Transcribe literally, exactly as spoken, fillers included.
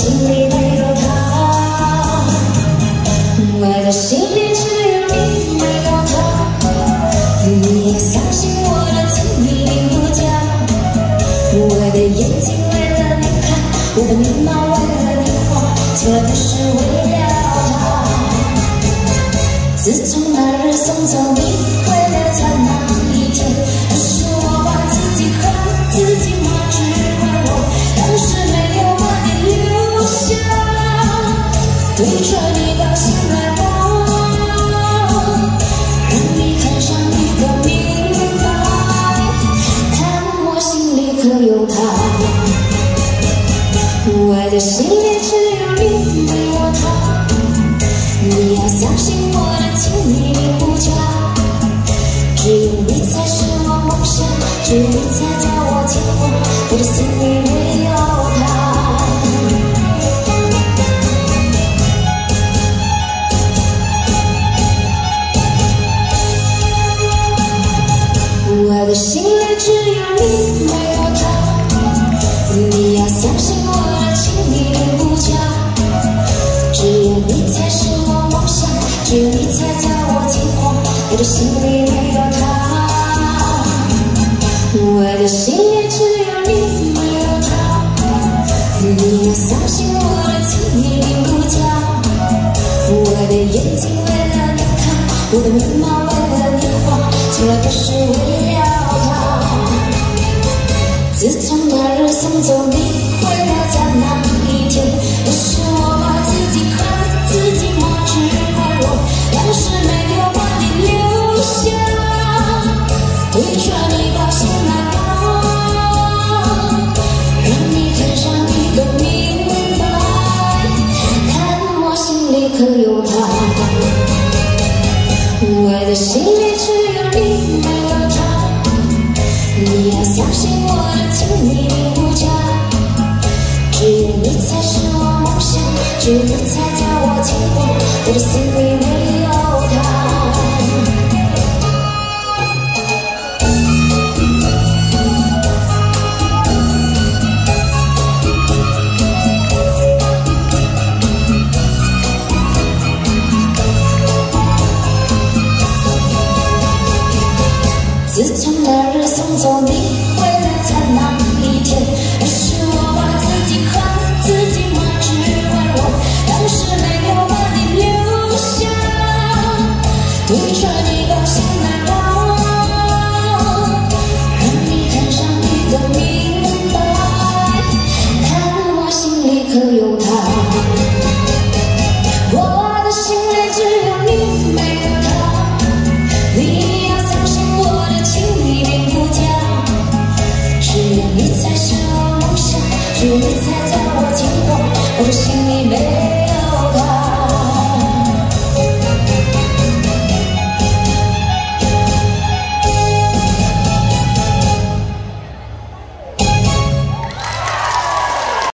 心里没有他，我的心里只有你，没有他。你要相信我的情一定不假，我的眼睛为了你看，我的眉毛为了你画，从来不是为了他。自从那日送走你，回了家那一天，不是我把自己恨自己吗？只怪我当时没有把你留下，对着你把心来挖，让你看上一个明白，看我心里可有他。我的心里只有你，没有他。你要相信我的情一定不假，只有你才是我梦想，只有你才叫我牵挂，我的心里没有他。我的心里只有你，没有他。你要相信我的情一定不假，只有你才是我梦想，只有你才叫我牵挂，我的心里没有他。我的心里只有你，没有他。你要相信我的情一定不假，我的眼睛为了你看，我的眉毛为了你画，从来不是为了他。自从那日送走你，回了家那一天，不是我把自己恨自己吗？只怪我当时没有把你留下，对着你把心来挖，让你看上一个明白，看我心里可有他。我的心里只有你，没有他。你要相信我的情一定不假，只有你才是我梦想，只有你才叫我牵挂，我的心里没有他。自从那日送走你，